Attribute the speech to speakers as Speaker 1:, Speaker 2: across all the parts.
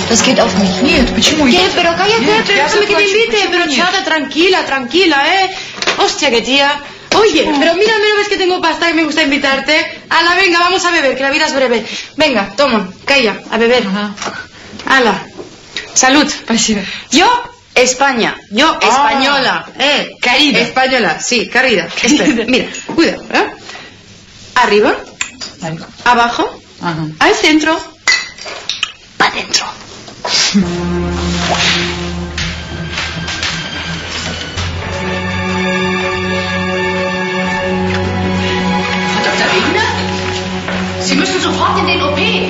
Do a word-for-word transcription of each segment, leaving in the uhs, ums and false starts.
Speaker 1: Das geht auf mich.
Speaker 2: Нет, почему?
Speaker 1: ¿Qué? Pero cállate,
Speaker 2: Нет,
Speaker 1: déjame que te invite. Pero chata, tranquila, tranquila, ¿eh? Hostia, qué tía. Oye, pero mira, mira, ves que tengo pasta y me gusta invitarte. Ala, venga, vamos a beber, que la vida es breve. Venga, toma, calla, a beber.
Speaker 2: Ajá.
Speaker 1: Ala. Salud.
Speaker 2: Спасибо.
Speaker 1: Yo, España. Yo,
Speaker 2: Ah.
Speaker 1: española. Eh,
Speaker 2: Querida.
Speaker 1: Española, sí, querida.
Speaker 2: Querida.
Speaker 1: Espera, mira, cuidado, ¿eh? Arriba,
Speaker 2: Vale.
Speaker 1: abajo,
Speaker 2: Ajá.
Speaker 1: al centro, para adentro.
Speaker 3: Doktor Wegner? Sie müssen sofort in den O P.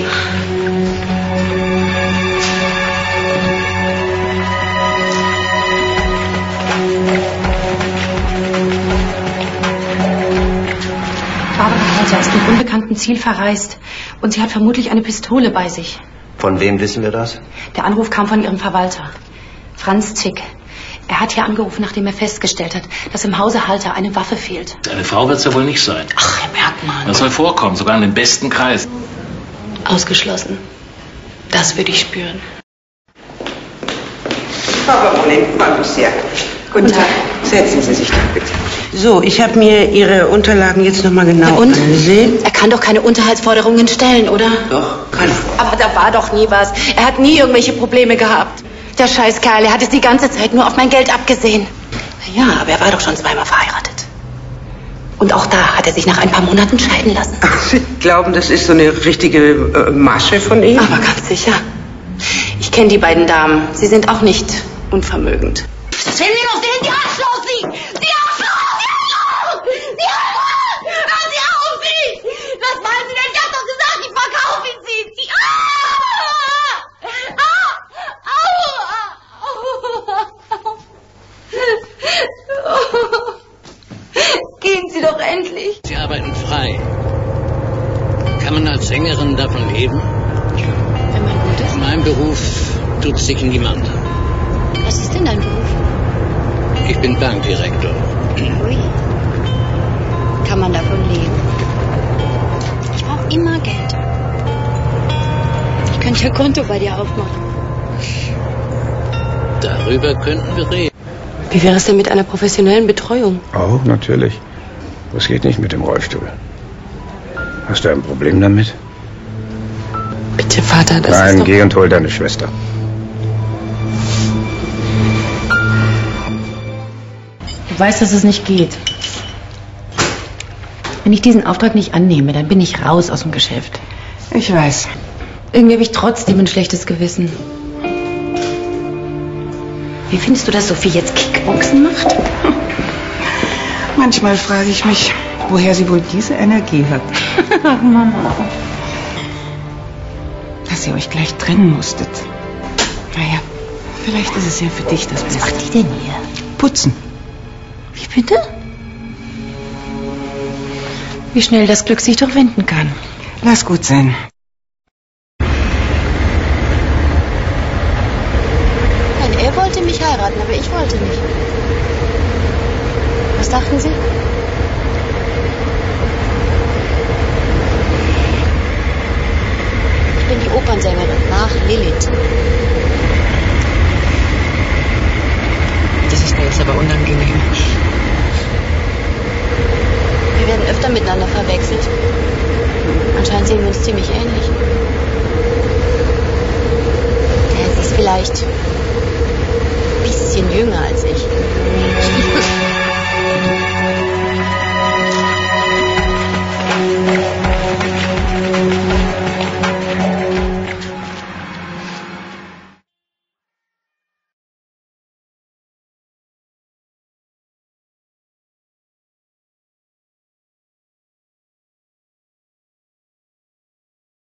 Speaker 4: Barbara Halter ist mit unbekanntem Ziel verreist und sie hat vermutlich eine Pistole bei sich.
Speaker 5: Von wem wissen wir das?
Speaker 4: Der Anruf kam von ihrem Verwalter, Franz Zick. Er hat hier angerufen, nachdem er festgestellt hat, dass im Hause Halter eine Waffe fehlt.
Speaker 6: Eine Frau wird es ja wohl nicht sein.
Speaker 4: Ach, Herr Bergmann.
Speaker 6: Das soll vorkommen, sogar in den besten Kreisen.
Speaker 4: Ausgeschlossen. Das würde ich spüren.
Speaker 7: Frau Baronin, freut mich sehr. Guten Tag. Setzen Sie sich doch bitte. So, ich habe mir Ihre Unterlagen jetzt noch mal genau
Speaker 4: Und?
Speaker 7: angesehen.
Speaker 4: Er kann doch keine Unterhaltsforderungen stellen, oder?
Speaker 7: Doch, kann er.
Speaker 4: Aber da war doch nie was. Er hat nie irgendwelche Probleme gehabt. Der Scheißkerl, er hat es die ganze Zeit nur auf mein Geld abgesehen. Ja, aber er war doch schon zweimal verheiratet. Und auch da hat er sich nach ein paar Monaten scheiden lassen.
Speaker 7: Ach, Sie glauben, das ist so eine richtige äh, Masche von ihm?
Speaker 4: Aber ganz sicher. Ich kenne die beiden Damen. Sie sind auch nicht unvermögend.
Speaker 3: Das werden Sie doch sehen, die Arschloch, Sie! Die Arschloch! Die Arschloch! Die Arschloch! Hören Sie auf, Sie! Was meinen Sie denn? Ich hab doch gesagt, ich verkaufe ihn, Sie! Die... Ah! Ah! Au! Au! Gehen Sie doch endlich!
Speaker 8: Sie arbeiten frei. Kann man als Sängerin davon leben?
Speaker 4: Wenn man gut ist.
Speaker 8: In meinem Beruf tut sich niemand.
Speaker 4: Was ist denn dein Beruf?
Speaker 8: Ich bin Bankdirektor.
Speaker 4: Ui. Kann man davon leben? Ich brauche immer Geld. Ich könnte ein Konto bei dir aufmachen.
Speaker 8: Darüber könnten wir reden.
Speaker 4: Wie wäre es denn mit einer professionellen Betreuung?
Speaker 5: Oh, natürlich. Das geht nicht mit dem Rollstuhl. Hast du ein Problem damit?
Speaker 4: Bitte, Vater, das
Speaker 5: Nein,
Speaker 4: ist doch...
Speaker 5: geh und hol deine Schwester.
Speaker 4: Du weißt, dass es nicht geht. Wenn ich diesen Auftrag nicht annehme, dann bin ich raus aus dem Geschäft.
Speaker 7: Ich weiß.
Speaker 4: Irgendwie habe ich trotzdem ein schlechtes Gewissen. Wie findest du, dass Sophie jetzt Kickboxen macht?
Speaker 7: Manchmal frage ich mich, woher sie wohl diese Energie hat.
Speaker 4: Ach, Mama.
Speaker 7: Dass ihr euch gleich trennen musstet. Naja, vielleicht ist es ja für dich das Beste.
Speaker 4: Was macht die denn hier?
Speaker 7: Putzen.
Speaker 4: Wie bitte? Wie schnell das Glück sich doch wenden kann.
Speaker 7: Lass gut sein.
Speaker 4: Nein, er wollte mich heiraten, aber ich wollte nicht. Was dachten Sie? Ich bin die Opernsängerin nach Lilith.
Speaker 7: Das ist mir jetzt aber unangenehm.
Speaker 4: Wir werden öfter miteinander verwechselt. Anscheinend sehen wir uns ziemlich ähnlich. Ja, sie ist vielleicht ein bisschen jünger